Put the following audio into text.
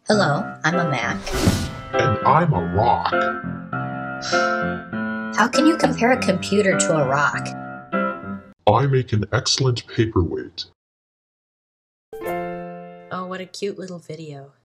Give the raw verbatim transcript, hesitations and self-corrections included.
Hello, I'm a Mac. And I'm a rock. How can you compare a computer to a rock? I make an excellent paperweight. Oh, what a cute little video.